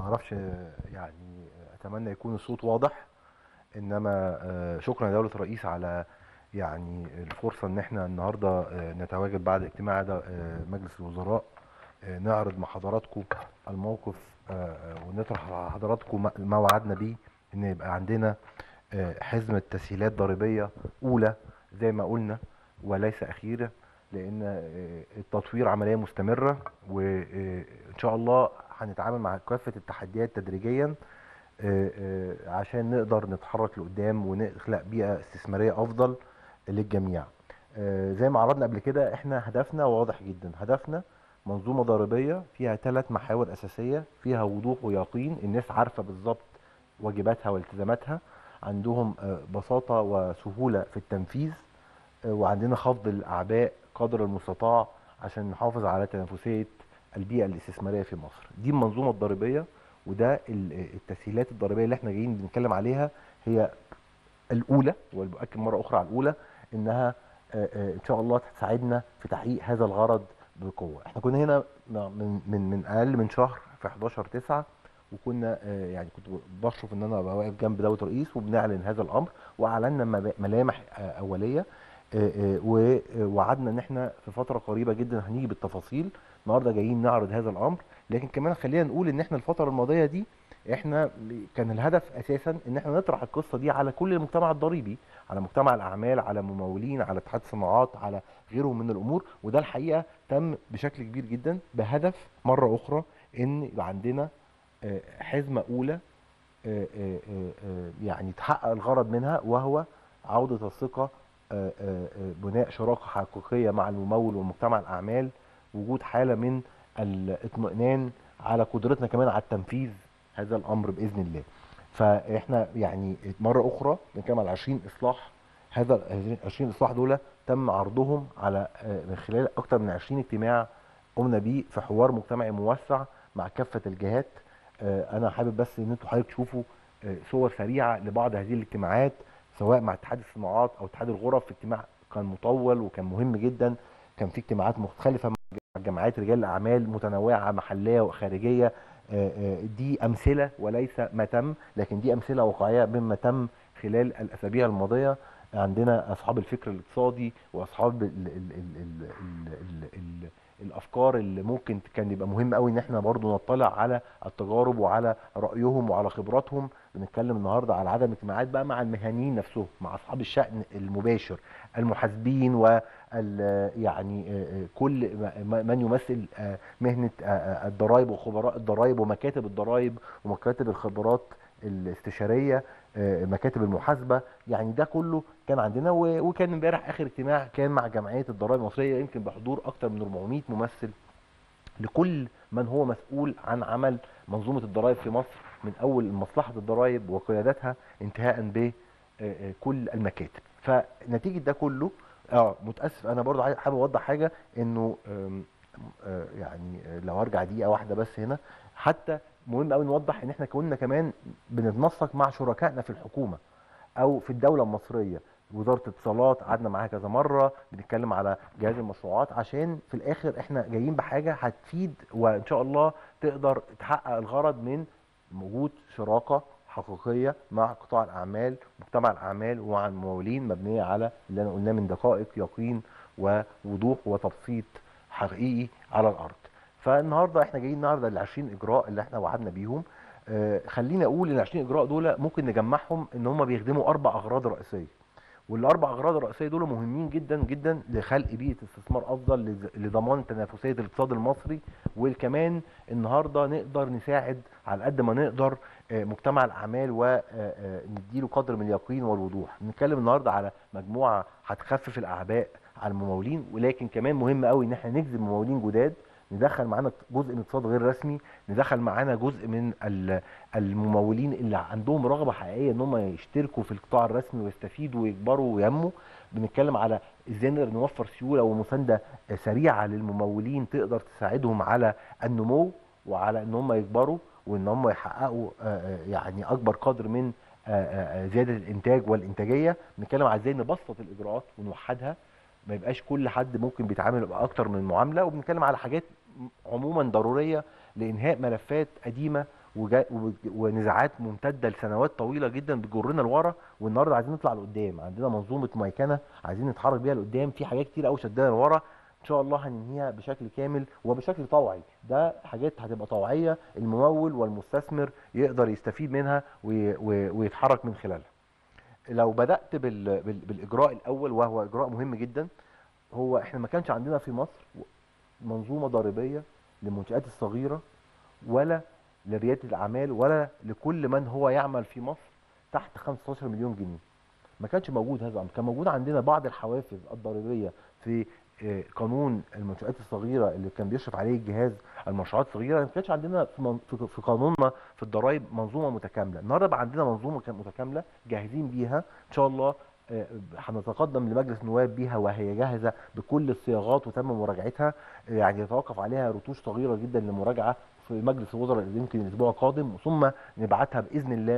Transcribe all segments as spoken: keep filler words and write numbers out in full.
اعرفش يعني اتمنى يكون الصوت واضح. انما آه، شكرا لدولة الرئيس على يعني الفرصة ان احنا النهاردة آه، نتواجد بعد اجتماع ده آه، مجلس الوزراء، آه، نعرض مع حضراتكم الموقف، آه، آه، ونطرح على حضراتكم ما ما وعدنا بيه ان يبقى عندنا آه، حزمة تسهيلات ضريبية اولى زي ما قلنا وليس اخيرة، لان آه، التطوير عملية مستمرة، وان شاء الله هنتعامل مع كافة التحديات تدريجيا آه، آه، عشان نقدر نتحرك لقدام ونخلق بيئة استثمارية أفضل للجميع. آه، زي ما عرضنا قبل كده، احنا هدفنا واضح جدا. هدفنا منظومة ضريبية فيها ثلاث محاور أساسية، فيها وضوح ويقين، الناس عارفة بالظبط واجباتها والتزاماتها، عندهم آه، بساطة وسهولة في التنفيذ، آه، وعندنا خفض الأعباء قدر المستطاع عشان نحافظ على تنافسية البيئة الاستثمارية في مصر. دي المنظومة الضريبية، وده ال- التسهيلات الضريبية اللي احنا جايين بنتكلم عليها. هي الأولى، وبأكد مرة أخرى على الأولى، إنها آه، آه، إن شاء الله تساعدنا في تحقيق هذا الغرض بقوة. احنا كنا هنا من من من أقل من شهر في حداشر تسعة، وكنا آه، يعني كنت بشرف ان انا ابقى واقف جنب دوله الرئيس وبنعلن هذا الامر، واعلنا مب- ملامح آه، اوليه، آه، آه، ووعدنا ان احنا في فتره قريبه جدا هنيجي بالتفاصيل. النهارده جايين نعرض هذا الامر، لكن كمان خلينا نقول ان احنا الفتره الماضيه دي احنا كان الهدف اساسا ان احنا نطرح القصه دي على كل المجتمع الضريبي، على مجتمع الاعمال، على ممولين، على اتحاد الصناعات، على غيرهم من الامور. وده الحقيقه تم بشكل كبير جدا بهدف مره اخرى ان يبقى عندنا آه، حزمه اولى، آه، آه، آه، آه، يعني تحقق الغرض منها، وهو عودة الثقة، آه، آه، آه، بناء شراكة حقيقية مع الممول ومجتمع الأعمال، وجود حالة من الاطمئنان على قدرتنا كمان على التنفيذ هذا الأمر بإذن الله. فإحنا يعني مرة أخرى بنتكلم على عشرين إصلاح. هذا ال عشرين إصلاح دول تم عرضهم على آه، من خلال أكثر من عشرين اجتماع قمنا بيه في حوار مجتمعي موسع مع كافة الجهات. آه، انا حابب بس ان انتوا حضرتك تشوفوا آه، صور سريعه لبعض هذه الاجتماعات، سواء مع اتحاد الصناعات او اتحاد الغرف. اجتماع كان مطول وكان مهم جدا، كان في اجتماعات مختلفه مع جمعيات رجال الاعمال متنوعه محليه وخارجيه. آه، آه، دي امثله وليس ما تم، لكن دي امثله واقعيه مما تم خلال الاسابيع الماضيه. عندنا اصحاب الفكر الاقتصادي واصحاب ال ال ال ال ال ال ال الافكار اللي ممكن كان يبقى مهم قوي ان احنا برضو نطلع على التجارب وعلى رايهم وعلى خبراتهم. بنتكلم النهارده على عدم اجتماعات بقى مع المهنيين نفسهم، مع اصحاب الشأن المباشر، المحاسبين، وال يعني آه، آه، كل ما- من يمثل آه، مهنه آه، آه، الضرائب وخبراء الضرائب ومكاتب الضرائب ومكاتب الخبرات الاستشاريه، آه، مكاتب المحاسبه. يعني ده كله كان عندنا، و- وكان امبارح اخر اجتماع كان مع جمعيه الضرائب المصريه، يمكن بحضور اكثر من أربعمائة ممثل لكل من هو مسؤول عن عمل منظومة الضرائب في مصر، من أول مصلحة الضرائب وقيادتها انتهاء بكل المكاتب. فنتيجة ده كله، اه متأسف أنا برضو عايز- حابب أوضح حاجة، إنه آم، آه، يعني آه، لو أرجع دقيقة واحدة بس هنا، حتى مهم قوي نوضح إن إحنا كنا كمان بنتنسق مع شركائنا في الحكومة او في الدوله المصريه. وزاره الاتصالات قعدنا معاها كذا مره بنتكلم على جهاز المشروعات، عشان في الاخر احنا جايين بحاجه هتفيد وان شاء الله تقدر تحقق الغرض من وجود شراكه حقيقيه مع قطاع الاعمال، مجتمع الاعمال، ومع الممولين، مبنيه على اللي انا قلناه من دقائق يقين ووضوح وتبسيط حقيقي على الارض. فالنهارده احنا جايين النهارده ال عشرين اجراء اللي احنا وعدنا بيهم. آه، خليني اقول ان ال عشرين اجراء دول ممكن نجمعهم ان هم بيخدموا اربع اغراض رئيسيه، والاربع اغراض الرئيسيه دول مهمين جدا جدا لخلق بيئه استثمار افضل، لز- لضمان تنافسيه الاقتصاد المصري، وكمان النهارده نقدر نساعد على قد ما نقدر آه، مجتمع الاعمال ونديله قدر من اليقين والوضوح. بنتكلم النهارده على مجموعه هتخفف الاعباء على الممولين، ولكن كمان مهم قوي ان احنا نجذب ممولين جداد، ندخل معانا جزء من اقتصاد غير رسمي، ندخل معانا جزء من ال- الممولين اللي عندهم رغبه حقيقيه ان هم يشتركوا في القطاع الرسمي ويستفيدوا ويكبروا وينموا. بنتكلم على ازاي نقدر نوفر سيوله ومسانده سريعه للممولين تقدر تساعدهم على النمو وعلى ان هم يكبروا، وان هم يحققوا آه، آه، يعني اكبر قدر من آه، آه، آه، زياده الانتاج والانتاجيه. بنتكلم على ازاي نبسط الاجراءات ونوحدها، ما يبقاش كل حد ممكن بيتعامل باكتر من معامله. وبنتكلم على حاجات عموما ضروريه لانهاء ملفات قديمه ونزاعات ممتده لسنوات طويله جدا بتجرنا لورا، والنهارده عايزين نطلع لقدام. عندنا منظومه ميكنه عايزين نتحرك بيها لقدام، في حاجات كتير قوي شدنا لورا ان شاء الله هننهيها بشكل كامل وبشكل طوعي. ده حاجات هتبقى طوعيه الممول والمستثمر يقدر يستفيد منها ويتحرك من خلالها. لو بدات بال... بال... بالاجراء الاول وهو اجراء مهم جدا، هو احنا ما كانش عندنا في مصر منظومه ضريبيه للمنشآت الصغيره ولا لرياده الاعمال ولا لكل من هو يعمل في مصر تحت خمستاشر مليون جنيه. ما كانش موجود هذا الامر. كان موجود عندنا بعض الحوافز الضريبيه في قانون المنشآت الصغيره اللي كان بيشرف عليه الجهاز المشروعات الصغيره. ما كانش عندنا في في قانوننا في الضرائب منظومه متكامله. النهارده بقى عندنا منظومه متكامله جاهزين بيها ان شاء الله. هنتقدم لمجلس النواب بيها وهي جاهزه بكل الصياغات وتم مراجعتها. يعني يتوقف عليها رتوش صغيره جدا للمراجعه في مجلس الوزراء يمكن الاسبوع القادم، ثم نبعتها باذن الله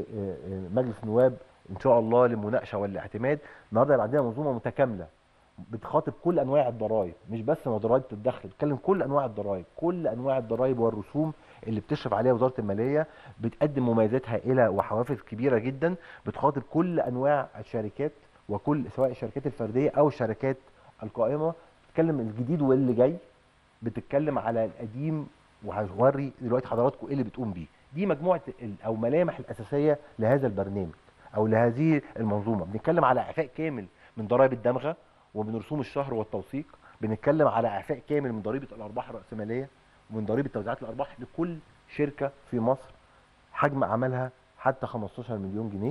لمجلس النواب ان شاء الله للمناقشه والاعتماد. النهارده يبقى عندنا منظومه متكامله بتخاطب كل انواع الضرائب، مش بس ضرائب الدخل، بتتكلم كل انواع الضرائب، كل انواع الضرائب والرسوم اللي بتشرف عليها وزاره الماليه. بتقدم مميزات هائله وحوافز كبيره جدا، بتخاطب كل انواع الشركات وكل سواء الشركات الفرديه او الشركات القائمه. بتتكلم الجديد واللي جاي، بتتكلم على القديم، وهوري دلوقتي حضراتكم ايه اللي بتقوم بيه. دي مجموعه او ملامح الاساسيه لهذا البرنامج او لهذه المنظومه. بنتكلم على اعفاء كامل من ضرائب الدمغه ومن رسوم الشهر والتوثيق. بنتكلم على اعفاء كامل من ضريبه الارباح الراسماليه ومن ضريبه توزيعات الارباح لكل شركه في مصر حجم عملها حتى خمستاشر مليون جنيه.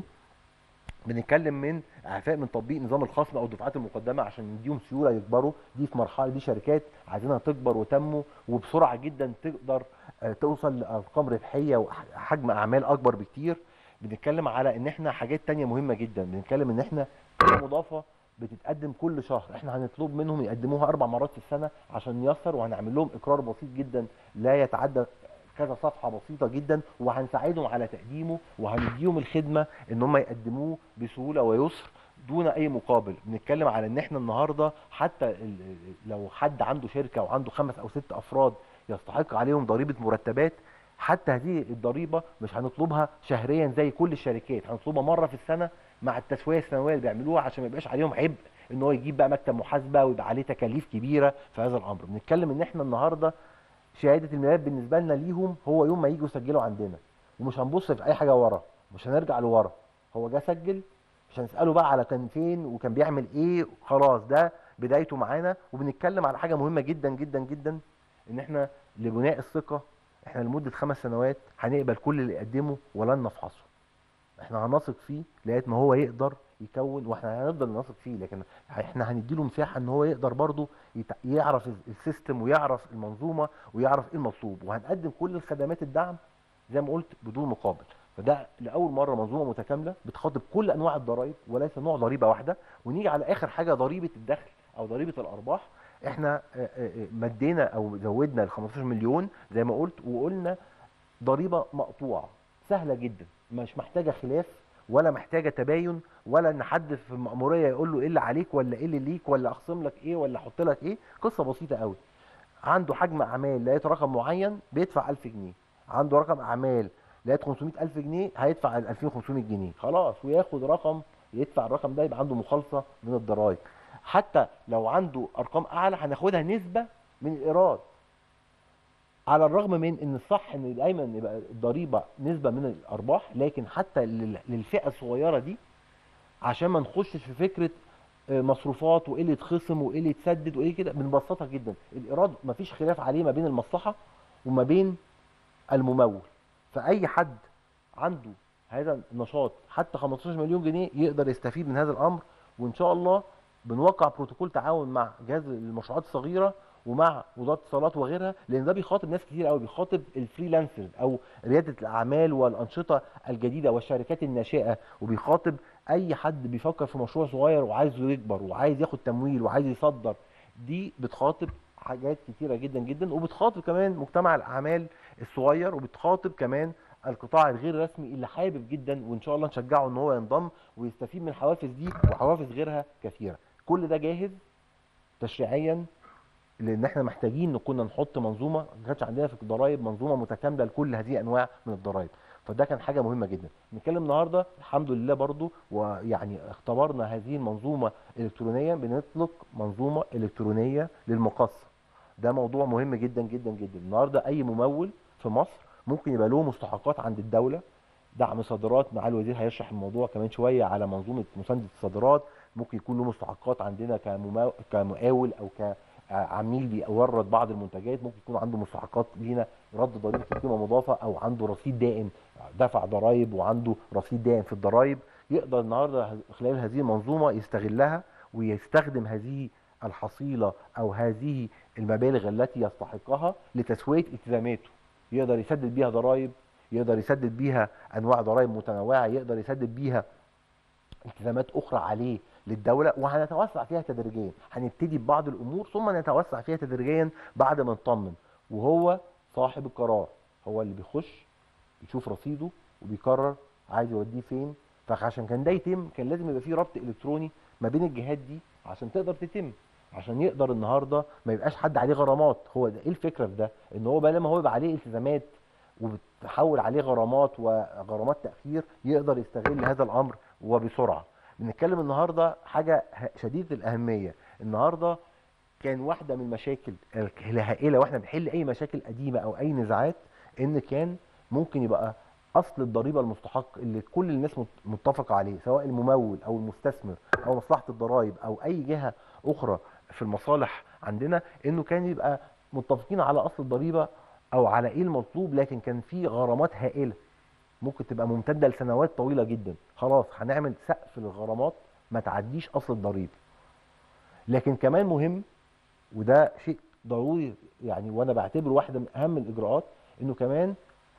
بنتكلم من اعفاء من تطبيق نظام الخصم او الدفعات المقدمه عشان نديهم سيوله يكبروا. دي في مرحله، دي شركات عايزينها تكبر وتنمو وبسرعه جدا تقدر توصل لارقام ربحيه وحجم اعمال اكبر بكتير. بنتكلم على ان احنا حاجات تانية مهمه جدا. بنتكلم ان احنا قيمه مضافه بتتقدم كل شهر، احنا هنطلب منهم يقدموها اربع مرات في السنه عشان نيسر، وهنعمل لهم اقرار بسيط جدا لا يتعدى كذا صفحه بسيطه جدا، وهنساعدهم على تقديمه وهنديهم الخدمه ان هم يقدموه بسهوله ويسر دون اي مقابل. بنتكلم على ان احنا النهارده حتى لو حد عنده شركه وعنده خمس او ست افراد يستحق عليهم ضريبه مرتبات، حتى هذه الضريبه مش هنطلبها شهريا زي كل الشركات، هنطلبها مره في السنه مع التسويه السنويه اللي بيعملوها عشان ما يبقاش عليهم عبء ان هو يجيب بقى مكتب محاسبه ويبقى عليه تكاليف كبيره في هذا الامر. بنتكلم ان احنا النهارده شهاده الميلاد بالنسبه لنا ليهم هو يوم ما يجوا يسجلوا عندنا، ومش هنبص في اي حاجه ورا، مش هنرجع لورا. هو جه سجل، مش هنساله بقى على كان فين وكان بيعمل ايه، خلاص ده بدايته معانا. وبنتكلم على حاجه مهمه جدا جدا جدا، ان احنا لبناء الثقه احنا لمده خمس سنوات هنقبل كل اللي يقدمه ولن نفحصه. احنا هنثق فيه لغايه ما هو يقدر يكون، واحنا هنفضل نثق فيه، لكن احنا هنديله مساحه ان هو يقدر برضه يعرف السيستم ويعرف المنظومه ويعرف ايه المطلوب، وهنقدم كل الخدمات الدعم زي ما قلت بدون مقابل. فده لاول مره منظومه متكامله بتخاطب كل انواع الضرائب وليس نوع ضريبه واحده. ونيجي على اخر حاجه ضريبه الدخل او ضريبه الارباح. احنا مدينا او زودنا ل خمستاشر مليون زي ما قلت، وقلنا ضريبه مقطوعه سهله جدا مش محتاجه خلاف ولا محتاجه تباين ولا ان حد في المأموريه يقول له ايه اللي عليك ولا ايه اللي ليك ولا اخصم لك ايه ولا احط لك ايه. قصه بسيطه قوي. عنده حجم اعمال لقيت رقم معين بيدفع ألف جنيه، عنده رقم اعمال لقيت خمسمائة ألف جنيه هيدفع ألفين وخمسمائة جنيه خلاص، وياخد رقم يدفع الرقم ده يبقى عنده مخالصه من الضرائب. حتى لو عنده ارقام اعلى هناخدها نسبه من الايراد، على الرغم من ان الصح ان دايما يبقى الضريبه نسبه من الارباح، لكن حتى للفئه الصغيره دي عشان ما نخشش في فكره مصروفات وايه اللي يتخصم وايه اللي يتسدد وايه كده، بنبسطها جدا. الايراد مفيش خلاف عليه ما بين المصلحه وما بين الممول، فاي حد عنده هذا النشاط حتى خمستاشر مليون جنيه يقدر يستفيد من هذا الامر. وان شاء الله بنوقع بروتوكول تعاون مع جهاز المشروعات الصغيره ومع وزاره الاتصالات وغيرها، لان ده بيخاطب ناس كتير قوي، بيخاطب الفريلانسرز او رياده الاعمال والانشطه الجديده والشركات الناشئه، وبيخاطب اي حد بيفكر في مشروع صغير وعايز يكبر وعايز ياخد تمويل وعايز يصدر. دي بتخاطب حاجات كتيره جدا جدا، وبتخاطب كمان مجتمع الاعمال الصغير، وبتخاطب كمان القطاع الغير رسمي اللي حابب جدا، وان شاء الله نشجعه ان هو ينضم ويستفيد من الحوافز دي وحوافز غيرها كثيره. كل ده جاهز تشريعيا لان احنا محتاجين ان كنا نحط منظومه، ما كانش عندنا في الضرايب منظومه متكامله لكل هذه الانواع من الضرايب. فده كان حاجه مهمه جدا. نتكلم النهارده الحمد لله برضو، ويعني اختبرنا هذه المنظومه الالكترونيه، بنطلق منظومه الكترونيه للمقاصه. ده موضوع مهم جدا جدا جدا. النهارده اي ممول في مصر ممكن يبقى له مستحقات عند الدوله، دعم صادرات، مع الوزير هيشرح الموضوع كمان شويه على منظومه مسانده الصادرات. ممكن يكون له مستحقات عندنا كمما- كمقاول او كعميل بيورد بعض المنتجات، ممكن يكون عنده مستحقات لينا رد ضريبه القيمه المضافه، او عنده رصيد دائم دفع ضرائب وعنده رصيد دائم في الضرائب. يقدر النهارده خلال هذه المنظومه يستغلها ويستخدم هذه الحصيله او هذه المبالغ التي يستحقها لتسويه التزاماته. يقدر يسدد بيها ضرائب، يقدر يسدد بيها انواع ضرائب متنوعه، يقدر يسدد بيها التزامات اخرى عليه للدوله. وهنتوسع فيها تدريجيا، هنبتدي ببعض الامور ثم نتوسع فيها تدريجيا بعد ما نطمن. وهو صاحب القرار، هو اللي بيخش يشوف رصيده وبيقرر عايز يوديه فين. فعشان كان ده يتم كان لازم يبقى في ربط الكتروني ما بين الجهات دي عشان تقدر تتم، عشان يقدر النهارده ما يبقاش حد عليه غرامات. هو ده ايه الفكره في ده؟ ان هو بقى لما هو يبقى عليه التزامات وبتحول عليه غرامات وغرامات تاخير، يقدر يستغل هذا الامر وبسرعه. بنتكلم النهارده حاجه شديده الاهميه. النهارده كان واحده من المشاكل الهائله واحنا بنحل اي مشاكل قديمه او اي نزاعات، ان كان ممكن يبقى اصل الضريبه المستحق اللي كل الناس مت- متفقه عليه، سواء الممول او المستثمر او مصلحه الضرائب او اي جهه اخرى في المصالح عندنا، انه كان يبقى متفقين على اصل الضريبه او على ايه المطلوب. لكن كان في غرامات هائله ممكن تبقى ممتده لسنوات طويله جدا. خلاص هنعمل سقف للغرامات ما تعديش اصل الضريبه. لكن كمان مهم، وده شيء ضروري يعني، وانا بعتبره واحده من اهم الاجراءات، انه كمان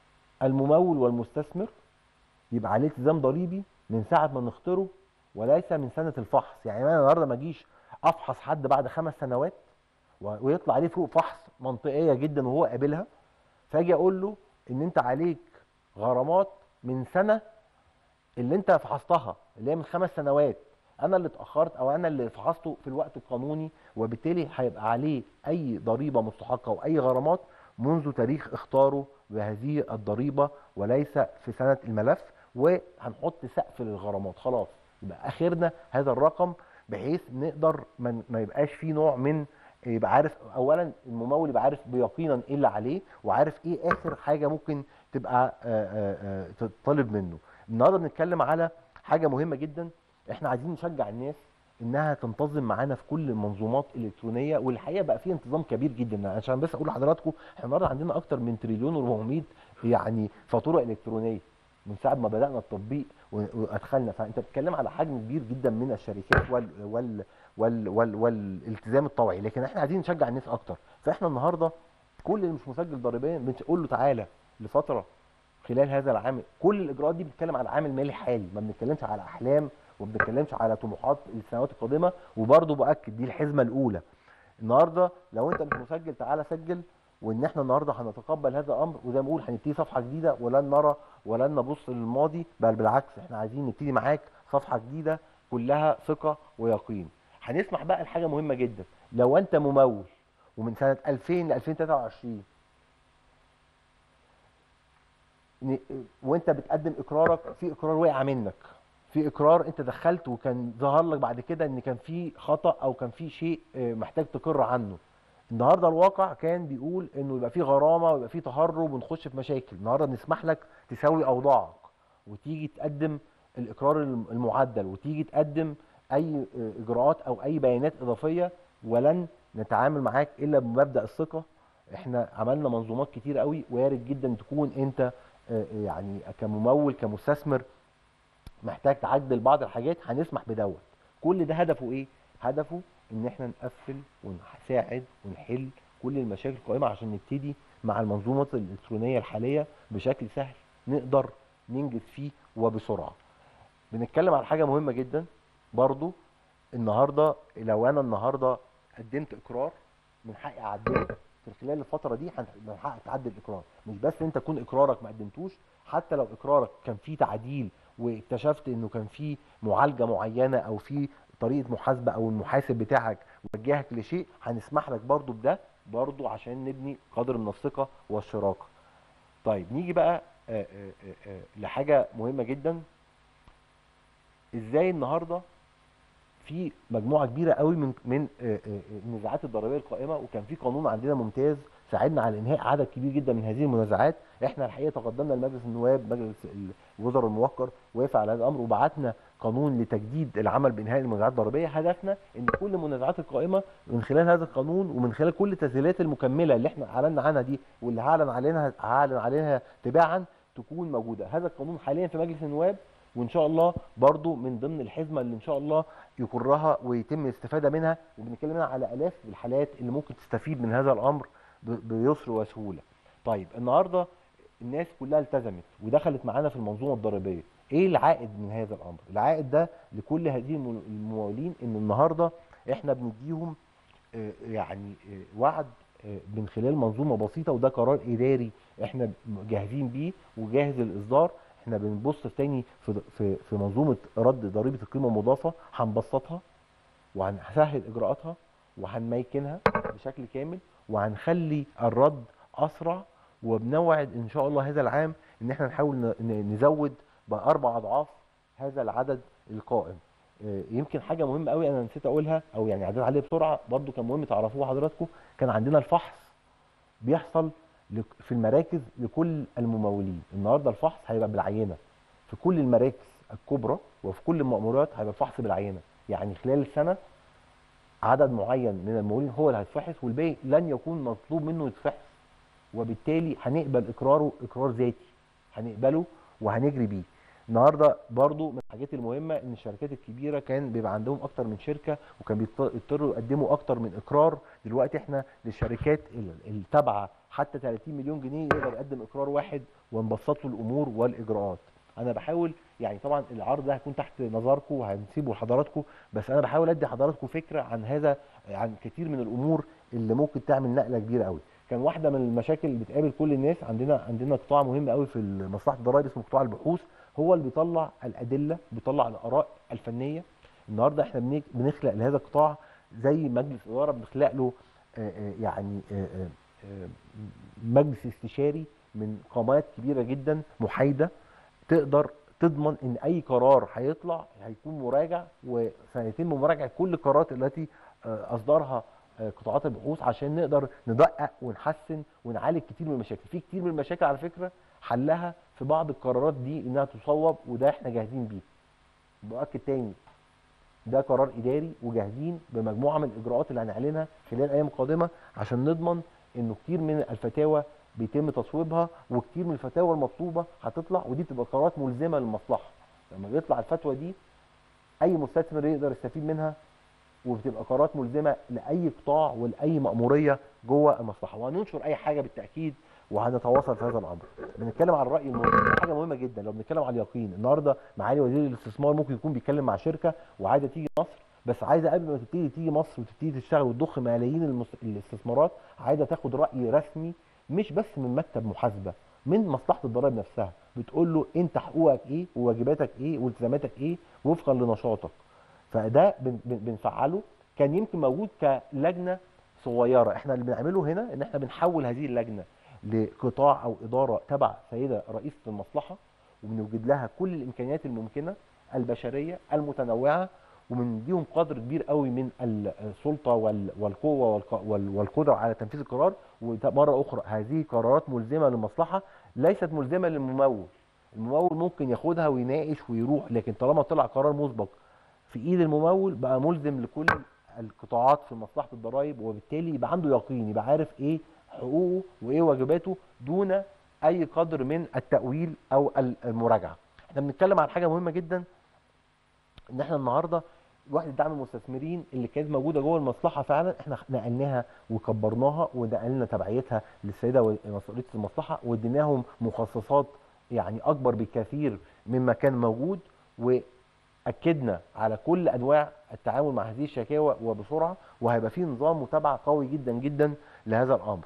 الممول والمستثمر يبقى عليه التزام ضريبي من ساعه ما نختاره، وليس من سنه الفحص. يعني انا النهارده ما اجيش افحص حد بعد خمس سنوات و- ويطلع عليه فوق فحص منطقيه جدا وهو قابلها، فاجي اقول له ان انت عليك غرامات من سنه اللي انت فحصتها، اللي هي من خمس سنوات. انا اللي اتاخرت او انا اللي فحصته في الوقت القانوني، وبالتالي هيبقى عليه اي ضريبه مستحقه واي غرامات منذ تاريخ اختاره بهذه الضريبه وليس في سنه الملف. وهنحط سقف للغرامات، خلاص يبقى اخرنا هذا الرقم، بحيث نقدر ما ما يبقاش فيه نوع من، يبقى عارف اولا الممول يبقى عارف بيقينا ايه اللي عليه، وعارف ايه اخر حاجه ممكن تبقى آه، آه، آه، تطلب منه. النهارده بنتكلم على حاجه مهمه جدا. احنا عايزين نشجع الناس انها تنتظم معانا في كل المنظومات الالكترونيه، والحقيقه بقى في انتظام كبير جدا. عشان بس اقول لحضراتكم، احنا النهارده عندنا اكتر من تريليون و400 يعني فاتوره الكترونيه من ساعه ما بدانا التطبيق و- وادخلنا. فانت بتتكلم على حجم كبير جدا من الشركات وال وال وال وال والالتزام الطوعي. لكن احنا عايزين نشجع الناس اكتر. فاحنا النهارده كل اللي مش مسجل ضريبيا بنقول له تعالى لفتره خلال هذا العام. كل الاجراءات دي بتتكلم على عام المالي حالي، ما بنتكلمش على احلام وما بنتكلمش على طموحات السنوات القادمه. وبرضه باكد دي الحزمه الاولى. النهارده لو انت مش مسجل تعالى سجل، وان احنا النهارده هنتقبل هذا الامر، وزي ما بقول هنبتدي صفحه جديده ولن نرى ولن نبص للماضي، بل بالعكس احنا عايزين نبتدي معاك صفحه جديده كلها ثقه ويقين. هنسمح بقى لحاجه مهمه جدا. لو انت ممول ومن سنه ألفين ل ألفين وتلاتة وعشرين ن- وانت بتقدم اقرارك في اقرار وقع منك، في اقرار انت دخلت وكان ظهر لك بعد كده ان كان في خطأ او كان في شيء آه، محتاج تقر عنه. النهارده الواقع كان بيقول انه يبقى في غرامه ويبقى في تهرب ونخش في مشاكل. النهارده بنسمح لك تسوي اوضاعك وتيجي تقدم الاقرار الم- المعدل، وتيجي تقدم اي آه، اجراءات او اي بيانات اضافيه، ولن نتعامل معاك الا بمبدأ الثقه. احنا عملنا منظومات كتير قوي، وارد جدا تكون انت آه، يعني كممول كمستثمر محتاج تعدل بعض الحاجات، هنسمح بدوت. كل ده هدفه ايه؟ هدفه ان احنا نقفل ونساعد ونحل كل المشاكل القائمه عشان نبتدي مع المنظومه الالكترونيه الحاليه بشكل سهل نقدر ننجز فيه وبسرعه. بنتكلم على حاجه مهمه جدا برضو. النهارده لو انا النهارده قدمت اقرار، من حقي اعدله في خلال الفتره دي. هن- من حقك تعدل الاقرار، مش بس انت تكون اقرارك ما قدمتوش، حتى لو اقرارك كان فيه تعديل واكتشفت انه كان فيه معالجه معينه او فيه طريقه محاسبه او المحاسب بتاعك وجهك لشيء، هنسمح لك برضو بده برضو عشان نبني قدر من الثقه والشراكه. طيب نيجي بقى آه، آه، آه، آه، لحاجه مهمه جدا. ازاي النهارده في مجموعه كبيره قوي من من آه، آه، النزاعات الضريبيه القائمه، وكان في قانون عندنا ممتاز ساعدنا على انهاء عدد كبير جدا من هذه المنازعات. احنا الحقيقه تقدمنا لمجلس النواب، مجلس الوزراء الموقر وافق على هذا الامر، وبعتنا قانون لتجديد العمل بانهاء المنازعات الضريبيه. هدفنا ان كل المنازعات القائمه من خلال هذا القانون ومن خلال كل التسهيلات المكمله اللي احنا اعلنا عنها دي واللي هعلن عليها هعلن عليها تباعا تكون موجوده. هذا القانون حاليا في مجلس النواب، وان شاء الله برضو من ضمن الحزمه اللي ان شاء الله يقرها ويتم الاستفاده منها، وبنتكلم هنا على الاف الحالات اللي ممكن تستفيد من هذا الامر ب- بيسر وسهوله. طيب النهارده الناس كلها التزمت ودخلت معانا في المنظومه الضريبيه. ايه العائد من هذا الامر؟ العائد ده لكل هذه الم- الممولين ان النهارده احنا بنديهم آه، يعني آه، وعد آه، من خلال منظومه بسيطه، وده قرار اداري احنا جاهزين بيه وجاهز للاصدار. احنا بنبص تاني في في في منظومه رد ضريبه القيمه المضافه، هنبسطها وهنسهل اجراءاتها وهنميكنها بشكل كامل وهنخلي الرد اسرع. وبنوعد ان شاء الله هذا العام ان احنا نحاول ن- ن- نزود باربع اضعاف هذا العدد القائم. آه، يمكن حاجه مهمه قوي انا نسيت اقولها او يعني عديت عليها بسرعه، برضو كان مهم تعرفوها حضراتكم. كان عندنا الفحص بيحصل لك- في المراكز لكل الممولين. النهارده الفحص هيبقى بالعينه في كل المراكز الكبرى وفي كل المأموريات، هيبقى الفحص بالعينه. يعني خلال السنه عدد معين من الممولين هو اللي هيتفحص والباقي لن يكون مطلوب منه يتفحص، وبالتالي هنقبل اقراره اقرار ذاتي، هنقبله وهنجري بيه. النهارده برضو من الحاجات المهمه ان الشركات الكبيره كان بيبقى عندهم اكتر من شركه وكان بيضطروا يقدموا اكتر من اقرار. دلوقتي احنا للشركات ال- التابعه حتى ثلاثين مليون جنيه يقدر يقدم اقرار واحد ونبسط له الامور والاجراءات. انا بحاول يعني طبعا العرض ده هيكون تحت نظركم وهنسيبه لحضراتكم، بس انا بحاول ادي حضراتكم فكره عن هذا، عن كتير من الامور اللي ممكن تعمل نقله كبيره قوي. كان واحده من المشاكل اللي بتقابل كل الناس، عندنا عندنا قطاع مهم قوي في مصلحه الضرائب اسمه قطاع البحوث، هو اللي بيطلع الادله بيطلع الاراء الفنيه. النهارده احنا بنك- بنخلق لهذا القطاع زي مجلس اداره، بنخلق له آه، آه، يعني آه، آه، آه، مجلس استشاري من قامات كبيره جدا محايده، تقدر تضمن ان اي قرار هيطلع هيكون مراجع وسيتم مراجعه كل القرارات التي آه، اصدرها آه، قطاعات البحوث، عشان نقدر ندقق ونحسن ونعالج كتير من المشاكل. في كتير من المشاكل على فكره حلها في بعض القرارات دي انها تصوب، وده احنا جاهزين بيه. باكد تاني ده قرار اداري وجاهزين بمجموعه من الاجراءات اللي هنعلنها خلال الايام القادمه عشان نضمن انه كتير من الفتاوى بيتم تصويبها، وكتير من الفتاوى المطلوبه هتطلع، ودي بتبقى قرارات ملزمه للمصلحه. لما بيطلع الفتوى دي اي مستثمر يقدر يستفيد منها، وبتبقى قرارات ملزمه لاي قطاع ولاي ماموريه جوه المصلحه. وهننشر اي حاجه بالتاكيد وهنتواصل في هذا الامر. بنتكلم عن الراي المهم، دي حاجه مهمه جدا. لو بنتكلم عن اليقين، النهارده معالي وزير الاستثمار ممكن يكون بيتكلم مع شركه وعايزه تيجي مصر، بس عايزه قبل ما تبتدي تيجي مصر وتبتدي تشتغل وتضخ ملايين المس... الاستثمارات، عايزه تاخد راي رسمي مش بس من مكتب محاسبه، من مصلحه الضرائب نفسها. بتقول له انت حقوقك ايه وواجباتك ايه والتزاماتك ايه وفقا لنشاطك. فده بن- بن- بنفعله. كان يمكن موجود كلجنه صغيره. احنا اللي بنعمله هنا ان احنا بنحول هذه اللجنه لقطاع او اداره تبع سيده رئيسه المصلحه، وبنوجد لها كل الامكانيات الممكنه البشريه المتنوعه، وبنديهم قدر كبير قوي من السلطه وال- والقوه والق- وال- والقدره على تنفيذ القرار. ومره اخرى هذه قرارات ملزمه للمصلحه ليست ملزمه للممول. الممول ممكن ياخدها ويناقش ويروح، لكن طالما طلع قرار مسبق في ايد الممول بقى ملزم لكل القطاعات في مصلحه الضرائب، وبالتالي يبقى عنده يقين، يبقى عارف ايه حقوقه وايه واجباته دون اي قدر من التأويل او المراجعه. احنا بنتكلم عن حاجه مهمه جدا، ان احنا النهارده وحده دعم المستثمرين اللي كانت موجوده جوه المصلحه فعلا احنا نقلناها وكبرناها ونقلنا تبعيتها للسيده رئيسه المصلحه، واديناهم مخصصات يعني اكبر بكثير مما كان موجود، واكدنا على كل انواع التعامل مع هذه الشكاوى وبسرعه، وهيبقى في نظام متابعه قوي جدا جدا لهذا الامر.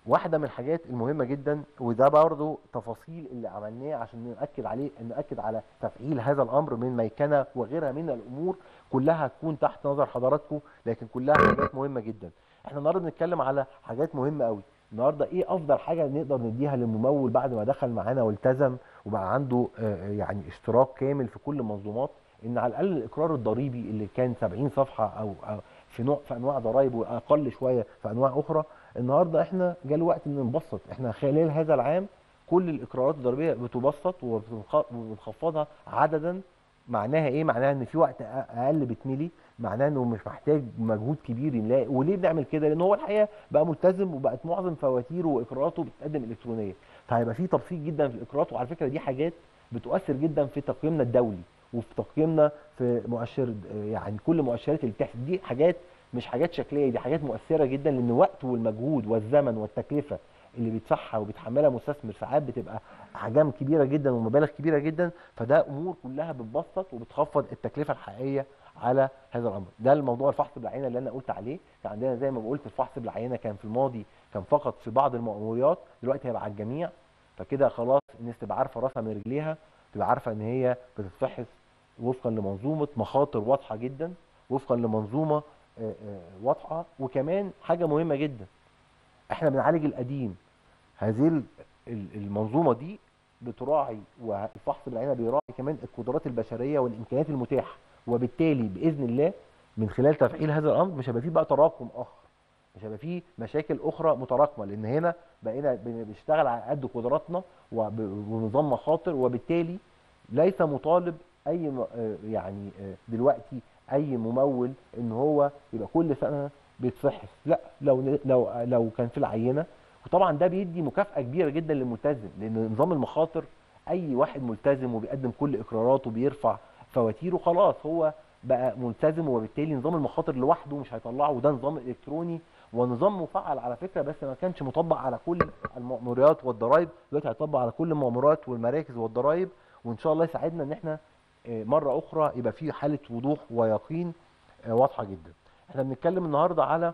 واحده من الحاجات المهمه جدا، وده برضه تفاصيل اللي عملناه عشان ناكد عليه، ناكد على تفعيل هذا الامر من ميكنه وغيرها من الامور، كلها هتكون تحت نظر حضراتكم، لكن كلها حاجات مهمه جدا. احنا النهارده بنتكلم على حاجات مهمه قوي. النهارده ايه افضل حاجه نقدر نديها للممول بعد ما دخل معانا والتزم وبقى عنده آه، يعني اشتراك كامل في كل المنظومات؟ ان على الاقل الاقرار الضريبي اللي كان سبعين صفحه او أو في نوع في انواع ضرائب واقل شويه في انواع اخرى، النهارده احنا جه الوقت ان نبسط. احنا خلال هذا العام كل الاقرارات الضريبيه بتبسط وبتنخ- وبنخفضها عددا. معناها ايه؟ معناها ان في وقت أ- اقل بتملي، معناه انه مش محتاج مجهود كبير يلاقي. وليه بنعمل كده؟ لان هو الحقيقه بقى ملتزم وبقت معظم فواتيره واقراراته بتتقدم الكترونيا، فهيبقى في تبسيط جدا في الاقرارات. وعلى فكره دي حاجات بتؤثر جدا في تقييمنا الدولي وفي تقييمنا في مؤشر، يعني كل المؤشرات اللي بتحصل دي حاجات مش حاجات شكليه، دي حاجات مؤثره جدا، لان الوقت والمجهود والزمن والتكلفه اللي بيدفعها وبيتحملها مستثمر ساعات بتبقى احجام كبيره جدا ومبالغ كبيره جدا. فده امور كلها بتبسط وبتخفض التكلفه الحقيقيه على هذا الامر. ده الموضوع الفحص بالعينه اللي انا قلت عليه. كان عندنا زي ما قلت الفحص بالعينه كان في الماضي كان فقط في بعض المأموريات، دلوقتي هيبقى على الجميع. فكده خلاص الناس تبقى عارفه راسها من رجليها، تبقى عارفه ان هي بتتفحص وفقا لمنظومه مخاطر واضحه جدا، وفقا لمنظومه آه، آه، واضحه. وكمان حاجه مهمه جدا، احنا بنعالج القديم. هذه ال- ال- المنظومه دي بتراعي، والفحص بالعينه بيراعي كمان القدرات البشريه والامكانيات المتاحه. وبالتالي باذن الله من خلال تفعيل هذا الامر مش هيبقى فيه بقى تراكم اخر، مش هيبقى فيه مشاكل اخرى متراكمه، لان هنا بقينا بن- بنشتغل على قد قدراتنا وب- ونظام مخاطر. وبالتالي ليس مطالب اي م- آه، يعني آه، دلوقتي اي ممول ان هو يبقى كل سنه بيتفحص. لا، لو لو لو كان في العينه. وطبعا ده بيدي مكافاه كبيره جدا للملتزم، لان نظام المخاطر اي واحد ملتزم وبيقدم كل اقراراته وبيرفع فواتيره خلاص هو بقى ملتزم، وبالتالي نظام المخاطر لوحده مش هيطلعه. وده نظام الكتروني ونظام مفعل على فكره، بس ما كانش مطبق على كل المأموريات والضرائب، دلوقتي هيطبق على كل المأموريات والمراكز والضرائب. وان شاء الله يساعدنا ان احنا آه، مره اخرى يبقى في حاله وضوح ويقين آه، واضحه جدا. احنا بنتكلم النهارده على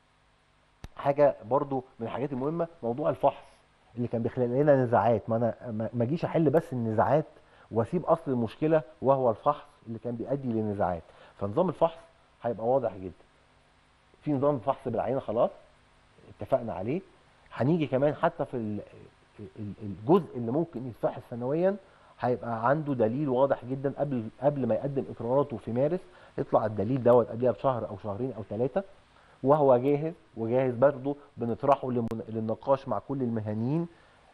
حاجه برضو من الحاجات المهمه، موضوع الفحص اللي كان بيخلق لنا نزاعات. ما انا ما ما اجيش احل بس النزاعات واسيب اصل المشكله وهو الفحص اللي كان بيؤدي للنزاعات. فنظام الفحص هيبقى واضح جدا. في نظام فحص بالعينه خلاص اتفقنا عليه. هنيجي كمان حتى في ال- ال- الجزء اللي ممكن يتفحص سنويا، هيبقى عنده دليل واضح جدا قبل قبل ما يقدم اقراراته في مارس. يطلع الدليل دوت قبلها بشهر او شهرين او ثلاثه، وهو جاهز وجاهز برضه بنطرحه للمن- للنقاش مع كل المهنيين.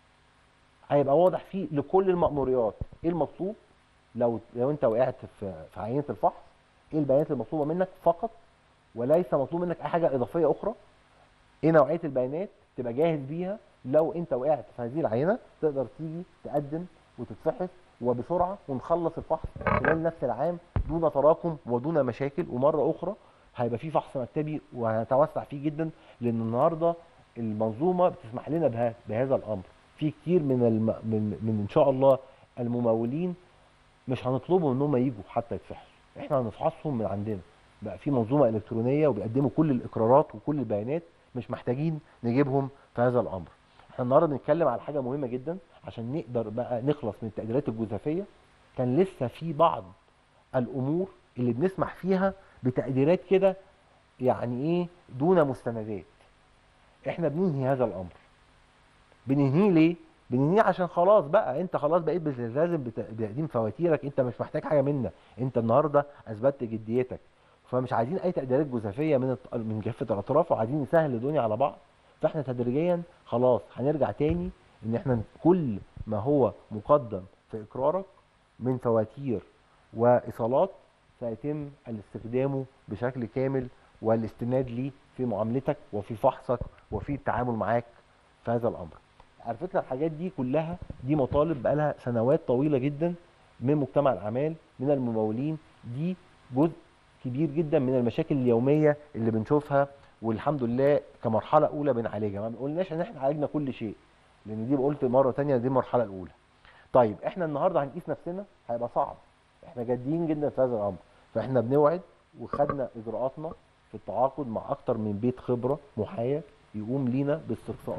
هيبقى واضح فيه لكل المأموريات ايه المطلوب. لو لو انت وقعت في في عينه الفحص، ايه البيانات المطلوبه منك فقط، وليس مطلوب منك اي حاجه اضافيه اخرى. ايه نوعيه البيانات تبقى جاهز بيها لو انت وقعت في هذه العينه، تقدر تيجي تقدم وتتفحص وبسرعه ونخلص الفحص خلال نفس العام دون تراكم ودون مشاكل. ومره اخرى هيبقى في فحص مكتبي وهنتوسع فيه جدا، لان النهارده المنظومه بتسمح لنا بها بهذا الامر. في كتير من الم... من, من ان شاء الله الممولين مش هنطلبهم ان هم يجوا حتى يتفحصوا، احنا هنفحصهم من عندنا. بقى في منظومه الكترونيه وبيقدموا كل الاقرارات وكل البيانات، مش محتاجين نجيبهم في هذا الامر. احنا النهارده بنتكلم على حاجه مهمه جدا عشان نقدر بقى نخلص من التقديرات الجزافيه. كان لسه في بعض الامور اللي بنسمح فيها بتقديرات كده، يعني ايه، دون مستندات. احنا بننهي هذا الامر. بننهيه ليه؟ بننهيه عشان خلاص بقى انت خلاص بقيت بتلتزم بت- بتقديم فواتيرك، انت مش محتاج حاجه منا، انت النهارده اثبتت جديتك. فمش عايزين اي تقديرات جزافيه من الط- من كافه الاطراف، وعايزين نسهل الدنيا على بعض. فاحنا تدريجيا خلاص هنرجع تاني ان احنا كل ما هو مقدم في اقرارك من فواتير وايصالات سيتم الاستخدامه بشكل كامل والاستناد ليه في معاملتك وفي فحصك وفي التعامل معاك في هذا الامر. على فكره الحاجات دي كلها دي مطالب بقالها سنوات طويله جدا من مجتمع الاعمال، من الممولين. دي جزء كبير جدا من المشاكل اليوميه اللي بنشوفها، والحمد لله كمرحله اولى بنعالجها. ما بنقولناش ان احنا عالجنا كل شيء، لان دي قلت مره تانية دي المرحله الاولى. طيب احنا النهارده هنقيس نفسنا هيبقى صعب، احنا جادين جدا في هذا الامر. فاحنا بنوعد وخدنا اجراءاتنا في التعاقد مع اكتر من بيت خبره محايا يقوم لينا باستقصاءات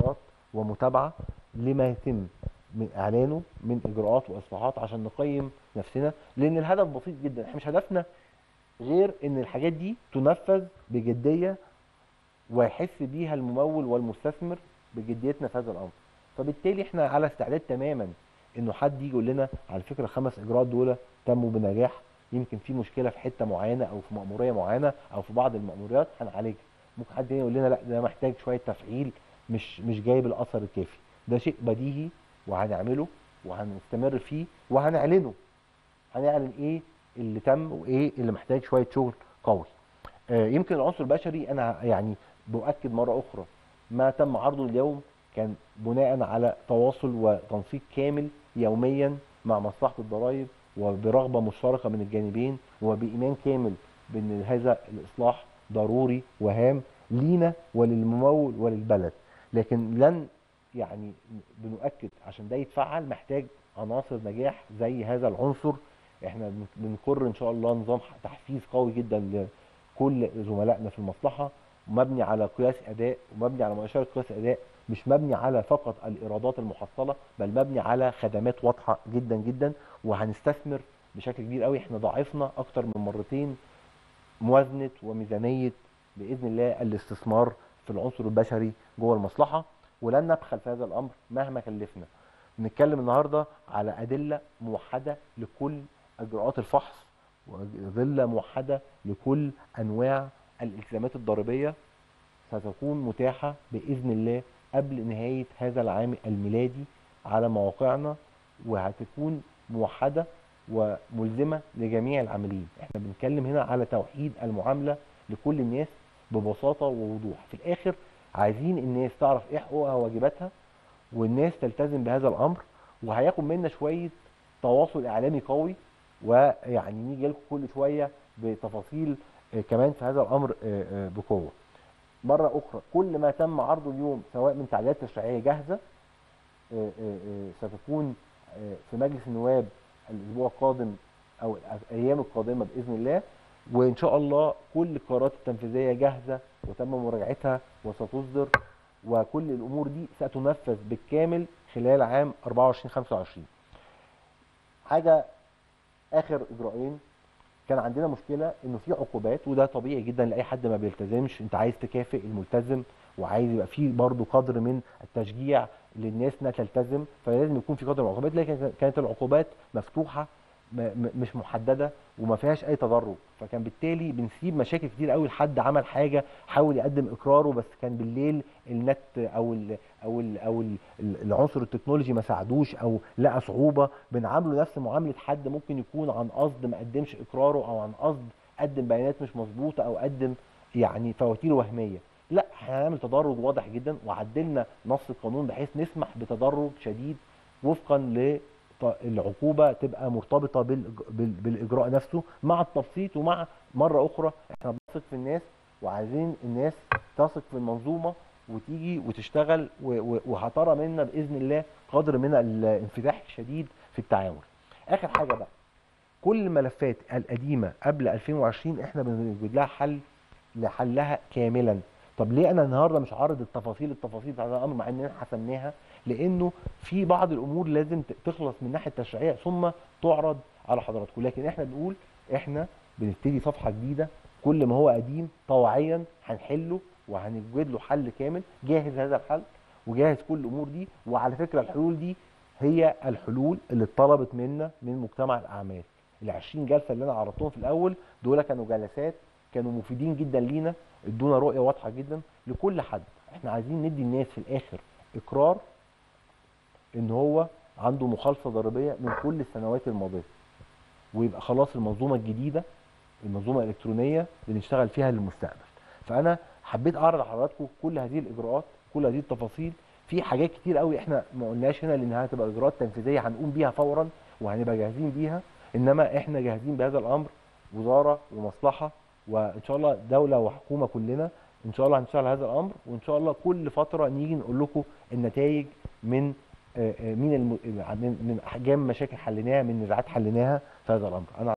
ومتابعه لما يتم من اعلانه من اجراءات واصلاحات عشان نقيم نفسنا، لان الهدف بسيط جدا. احنا مش هدفنا غير ان الحاجات دي تنفذ بجديه ويحس بيها الممول والمستثمر بجديتنا في هذا الامر. فبالتالي احنا على استعداد تماما انه حد يجي يقول لنا على فكره الخمس اجراءات دول تموا بنجاح، يمكن في مشكله في حته معينه او في مأموريه معينه او في بعض المأموريات هنعالجها. ممكن حد تاني يقول لنا لا ده محتاج شويه تفعيل، مش مش جايب الاثر الكافي. ده شيء بديهي وهنعمله وهنستمر فيه وهنعلنه. هنعلن ايه اللي تم وايه اللي محتاج شويه شغل قوي. آه، يمكن العنصر البشري انا يعني بؤكد مره اخرى ما تم عرضه اليوم كان بناء على تواصل وتنسيق كامل يوميا مع مصلحه الضرائب، وبرغبه مشتركه من الجانبين، وبايمان كامل بان هذا الاصلاح ضروري وهام لينا وللممول وللبلد. لكن لن يعني بنؤكد عشان ده يتفعل محتاج عناصر نجاح زي هذا العنصر. احنا بنقر ان شاء الله نظام تحفيز قوي جدا لكل زملائنا في المصلحه، مبني على قياس اداء ومبني على مؤشرات قياس اداء، مش مبني على فقط الايرادات المحصله، بل مبني على خدمات واضحه جدا جدا. وهنستثمر بشكل كبير قوي. احنا ضاعفنا اكتر من مرتين موازنه وميزانيه باذن الله الاستثمار في العنصر البشري جوه المصلحه، ولن نبخل في هذا الامر مهما كلفنا. بنتكلم النهارده على ادله موحده لكل اجراءات الفحص، وادله موحده لكل انواع الالتزامات الضريبيه ستكون متاحه باذن الله قبل نهايه هذا العام الميلادي على مواقعنا، وهتكون موحده وملزمه لجميع العاملين. احنا بنتكلم هنا على توحيد المعامله لكل الناس ببساطه ووضوح. في الاخر عايزين الناس تعرف ايه حقوقها وواجباتها، والناس تلتزم بهذا الامر. وهياخد منا شويه تواصل اعلامي قوي، ويعني نيجي لكم كل شويه بتفاصيل كمان في هذا الامر بقوه. مره اخرى كل ما تم عرضه اليوم سواء من تعديلات تشريعيه جاهزه ستكون في مجلس النواب الاسبوع القادم او الايام القادمه باذن الله، وان شاء الله كل القرارات التنفيذيه جاهزه وتم مراجعتها وستصدر، وكل الامور دي ستنفذ بالكامل خلال عام أربعة وعشرين خمسة وعشرين. حاجه اخر اجراءين، كان عندنا مشكله انه في عقوبات، وده طبيعي جدا لاي حد ما بيلتزمش. انت عايز تكافئ الملتزم وعايز يبقى في برضه قدر من التشجيع للناس انها تلتزم، فلازم يكون في قدر من العقوبات. لكن كانت العقوبات مفتوحه مش محدده وما فيهاش اي تدرج، فكان بالتالي بنسيب مشاكل كتير قوي. لحد عمل حاجه حاول يقدم اقراره بس كان بالليل النت او ال او ال او ال العنصر التكنولوجي ما ساعدوش او لقى صعوبه، بنعامله نفس معامله حد ممكن يكون عن قصد ما قدمش اقراره، او عن قصد قدم بيانات مش مظبوطه، او قدم يعني فواتير وهميه. لا، احنا هنعمل تدرج واضح جدا، وعدلنا نص القانون بحيث نسمح بتدرج شديد وفقا ل العقوبه تبقى مرتبطه بالاجراء نفسه مع التبسيط. ومع مره اخرى احنا بنثق في الناس وعايزين الناس تثق في المنظومه وتيجي وتشتغل، وهترى منا باذن الله قدر من الانفتاح الشديد في التعامل. اخر حاجه بقى، كل الملفات القديمه قبل ألفين وعشرين احنا بنوجد لها حل لحلها كاملا. طب ليه انا النهارده مش عارض التفاصيل التفاصيل بتاع الامر مع اننا حسمناها؟ لانه في بعض الامور لازم تخلص من الناحيه التشريعيه ثم تعرض على حضراتكم. لكن احنا بنقول احنا بنبتدي صفحه جديده، كل ما هو قديم طوعيا هنحله وهنوجد له حل كامل. جاهز هذا الحل وجاهز كل الامور دي. وعلى فكره الحلول دي هي الحلول اللي اتطلبت منا من مجتمع الاعمال. ال عشرين جلسه اللي انا عرضتهم في الاول دول كانوا جلسات كانوا مفيدين جدا لينا، ادونا رؤيه واضحه جدا لكل حد. احنا عايزين ندي الناس في الاخر اقرار ان هو عنده مخالصه ضريبيه من كل السنوات الماضيه، ويبقى خلاص المنظومه الجديده المنظومه الالكترونيه بنشتغل فيها للمستقبل. فانا حبيت اعرض على حضراتكم كل هذه الاجراءات، كل هذه التفاصيل. في حاجات كتير قوي احنا ما قلناش هنا لانها هتبقى اجراءات تنفيذيه هنقوم بيها فورا وهنبقى جاهزين بيها، انما احنا جاهزين بهذا الامر، وزاره ومصلحه وان شاء الله دوله وحكومه كلنا ان شاء الله هنشتغل هذا الامر. وان شاء الله كل فتره نيجي نقول لكم النتائج من من من احجام مشاكل حليناها، من نزاعات حليناها في هذا الامر. انا